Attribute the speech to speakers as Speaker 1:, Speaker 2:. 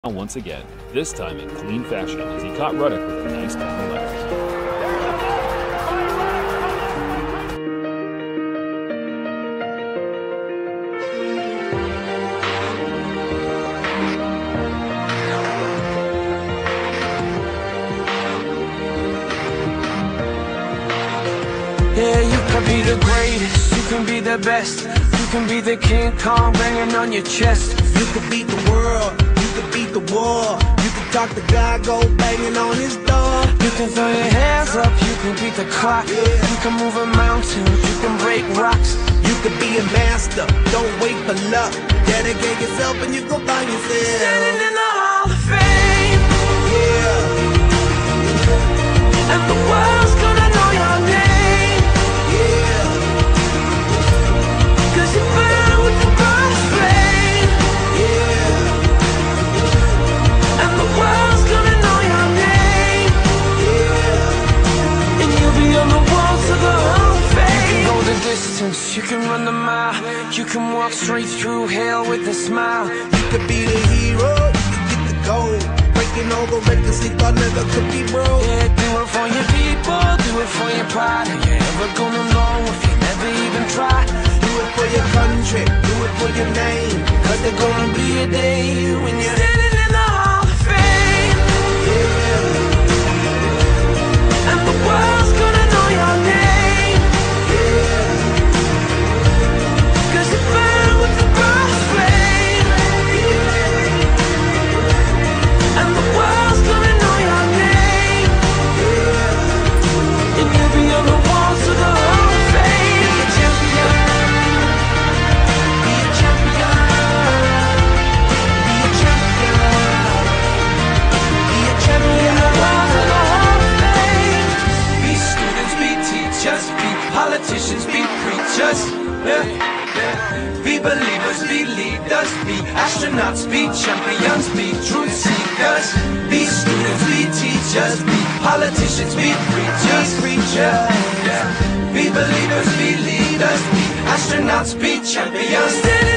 Speaker 1: Once again, this time in clean fashion as he caught Ruddock with a nice penalty left.
Speaker 2: Yeah, you can be the greatest, you can be the best, you can be the King Kong banging on your chest.
Speaker 3: You can beat the world, you can beat the war, you can talk to God, go banging on his door.
Speaker 2: You can throw your hands up, you can beat the clock, you can move a mountain, you can break rocks.
Speaker 3: You can be a master, don't wait for luck, dedicate yourself and you go find yourself.
Speaker 2: Standing in the Hall of Fame,
Speaker 3: yeah,
Speaker 2: and the world's gonna know your name,
Speaker 3: yeah,
Speaker 2: 'cause you burn with the brightest flame,
Speaker 3: yeah,
Speaker 2: and the world's gonna know your name,
Speaker 3: yeah.
Speaker 2: and you'll be on the walls of the Hall of Fame. You can go the distance, you can run the mile, you can walk straight through hell with a smile.
Speaker 3: You could be the hero, you could get the gold, breaking all the records they thought never could be broke.
Speaker 2: Yeah, do it for your people, do it for your pride. Are you ever gonna know if you never even try?
Speaker 3: Do it for your country, do it for your name, 'cause there's gonna be a day when you're
Speaker 2: Standing in the Hall of Fame, and the world's gonna know your name, 'cause you burn with the brightest flame, and the world's gonna know your name, and you'll be on the walls of the Hall of Fame. Be a champion, be a champion, be a champion, be a champion. The walls of the Hall of Fame. Be students, be teachers, be politicians, be preachers, yeah, yeah. Be believers, be leaders, be astronauts, be champions, be truth seekers. Be students, be teachers, be politicians, be preachers, yeah. Be believers, be leaders, be astronauts, be champions.